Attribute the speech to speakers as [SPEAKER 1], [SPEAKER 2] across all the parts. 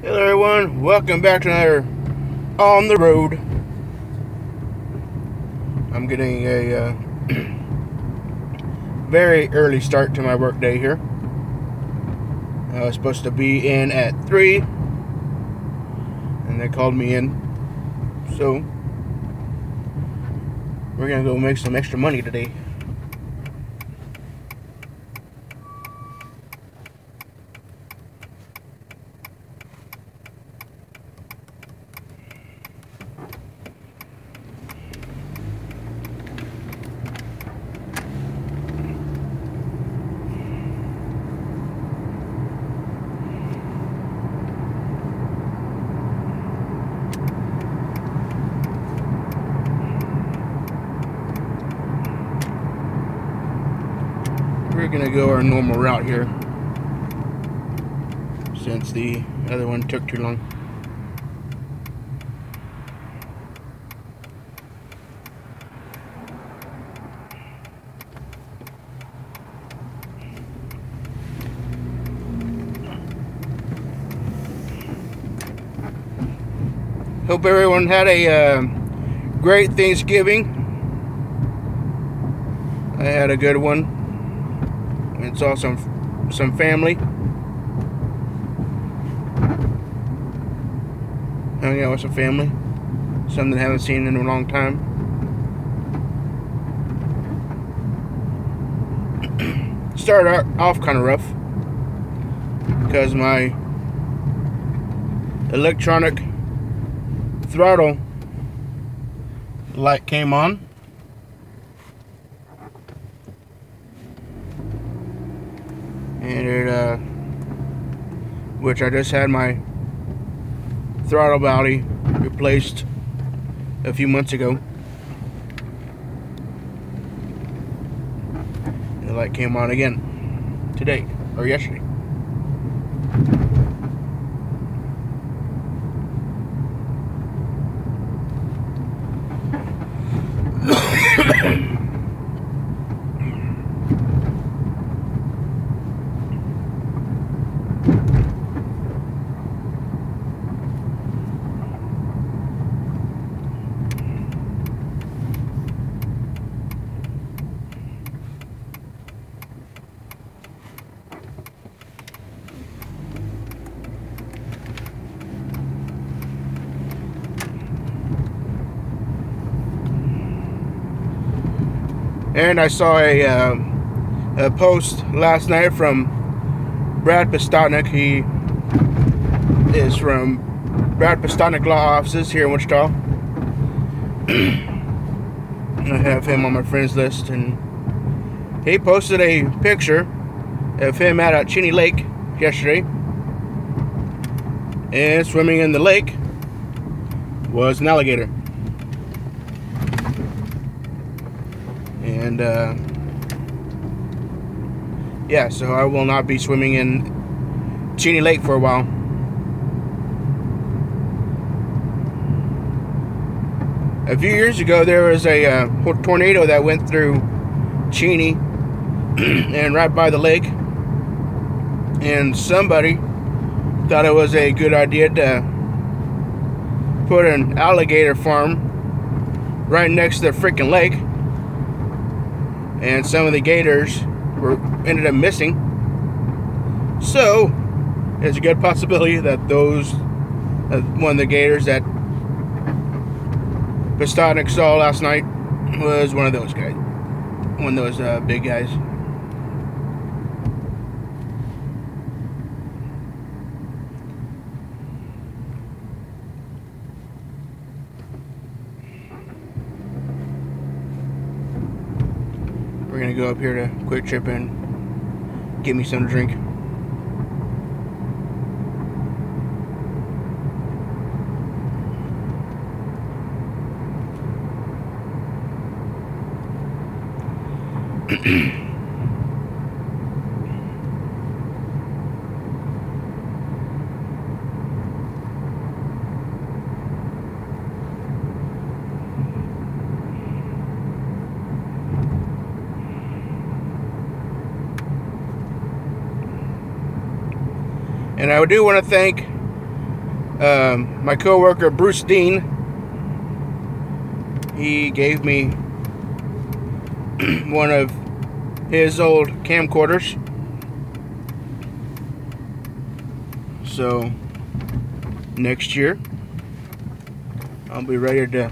[SPEAKER 1] Hello everyone, welcome back to another On the Road. I'm getting a very early start to my work day here. I was supposed to be in at 3 and they called me in, so we're gonna go make some extra money today. We're gonna go our normal route here since the other one took too long. Hope everyone had a great Thanksgiving. I had a good one. And saw some family. Hung out with some family. Something I haven't seen in a long time. Started off kind of rough because my electronic throttle light came on. And it, which I just had my throttle body replaced a few months ago. And the light came on again today, or yesterday. And I saw a post last night from Brad Pistotnik. He is from Brad Pistotnik Law Offices here in Wichita. I have him on my friends list, and he posted a picture of him at Cheney Lake yesterday. And swimming in the lake was an alligator. And yeah, so I will not be swimming in Cheney Lake for a while. A few years ago, there was a tornado that went through Cheney and right by the lake, and somebody thought it was a good idea to put an alligator farm right next to the freaking lake. And some of the gators ended up missing. So there's a good possibility that those one of the gators that Pistotnik saw last night was one of those guys, one of those big guys. We're gonna go up here to Quick Trip and get me some to drink. And I do want to thank My coworker Bruce Dean, he gave me one of his old camcorders. So next year I'll be ready to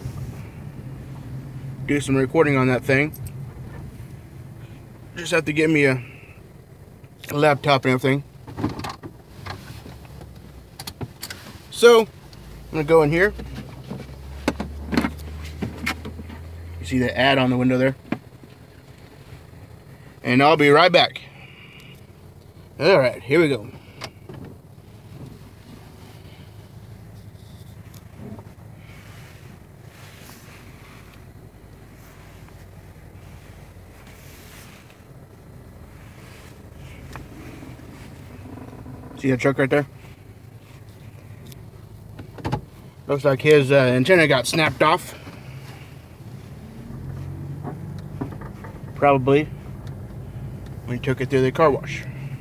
[SPEAKER 1] do some recording on that thing. Just have to get me a laptop and everything. So I'm gonna go in here. You see the ad on the window there? And I'll be right back. Alright, here we go. See that truck right there? Looks like his antenna got snapped off. Probably when he took it through the car wash.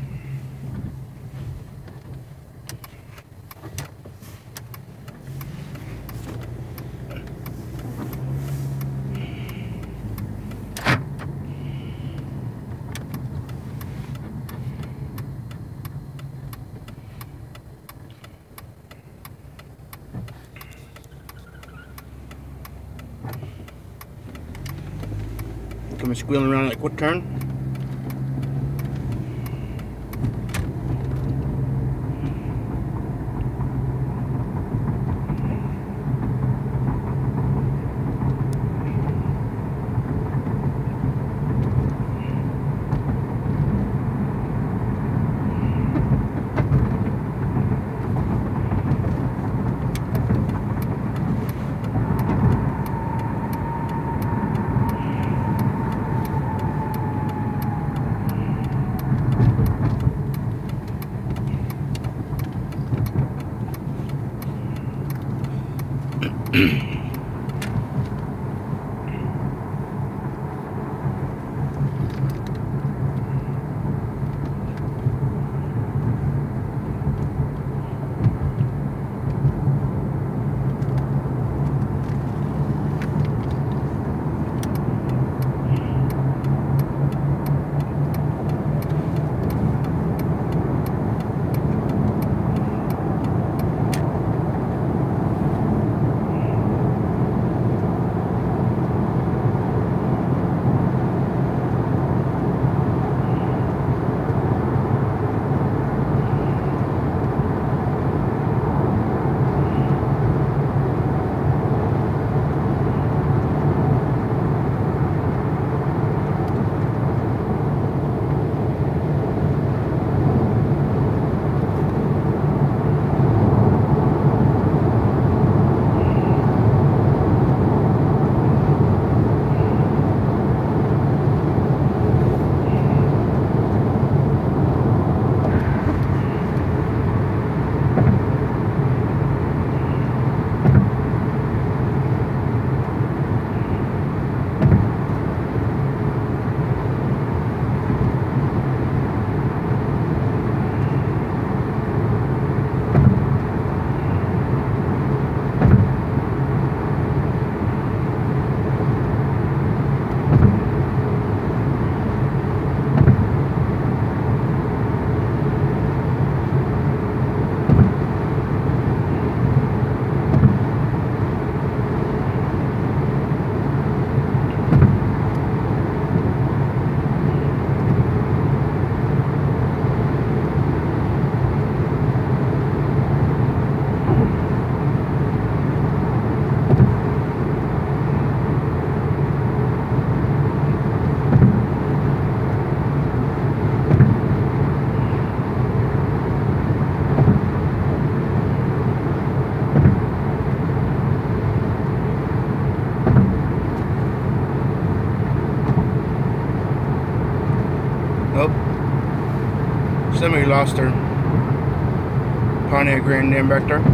[SPEAKER 1] Coming squealing around like quick turn. Somebody lost their Pontiac Grand Am back there.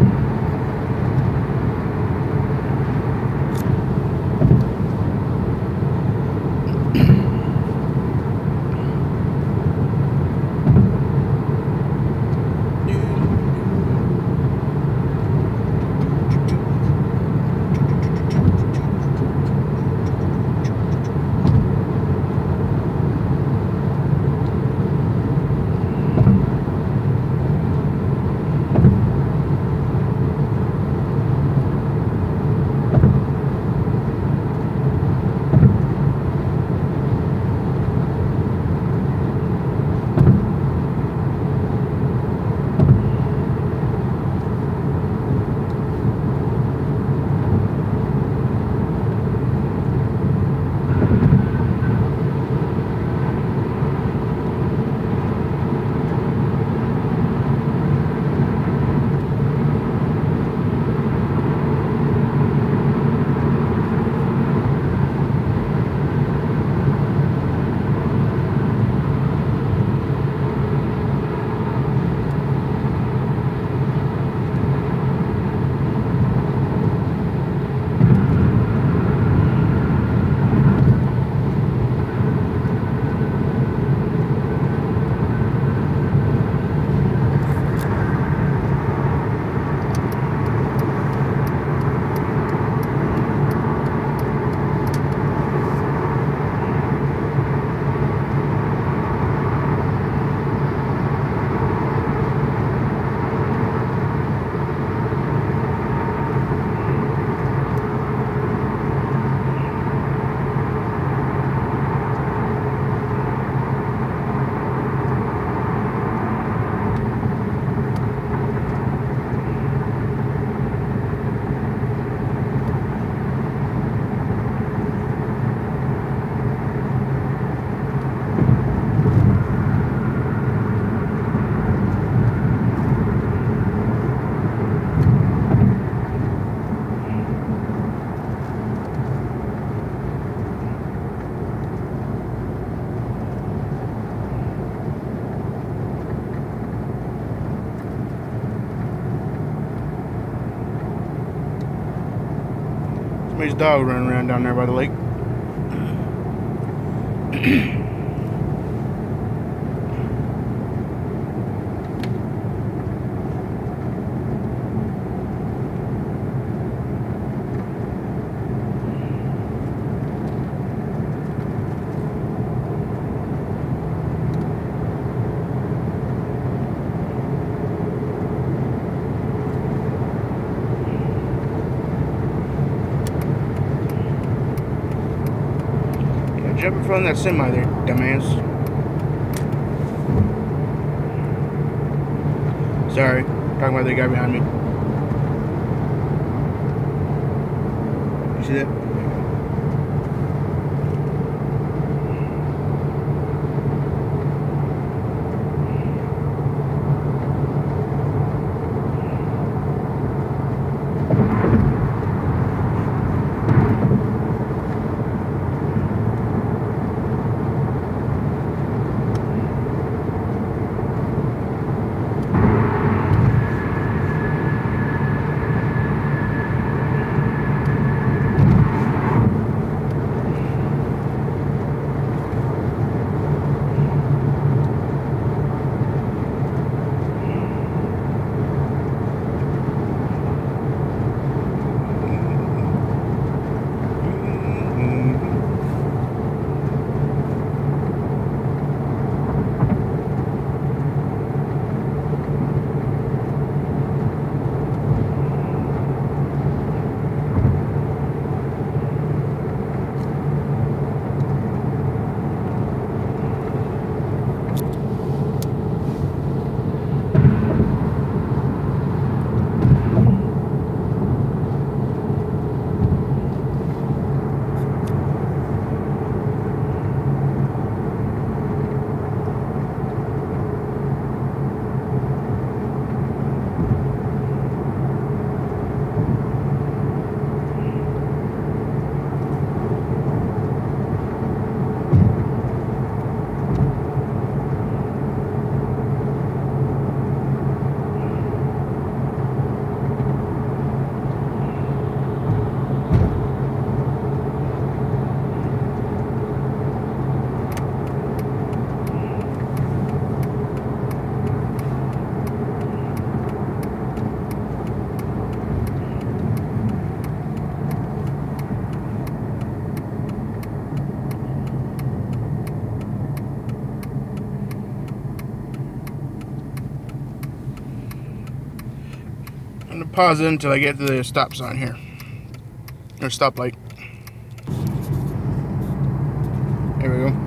[SPEAKER 1] Somebody's dog running around down there by the lake. Jumping from that semi there, dumbass. Sorry, talking about the guy behind me. You see that? I'm gonna pause it until I get to the stop sign here, or stoplight. There we go.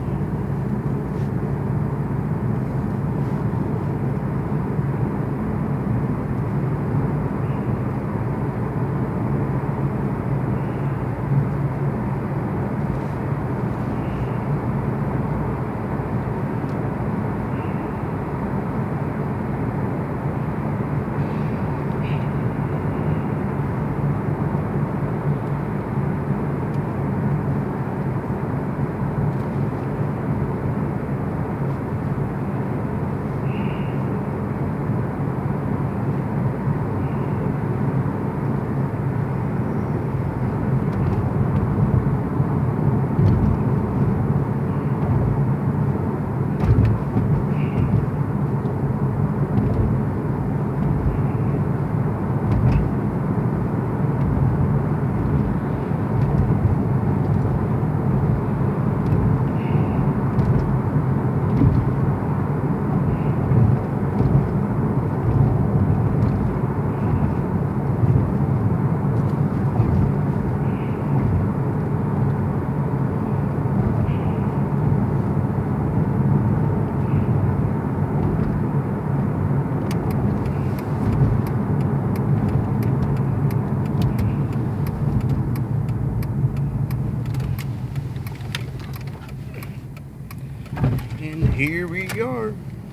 [SPEAKER 1] And here we are.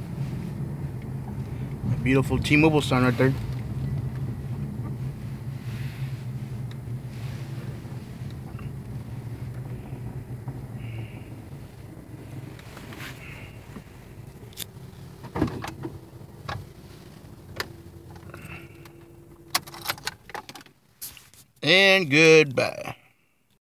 [SPEAKER 1] A beautiful T-Mobile sign right there. And goodbye.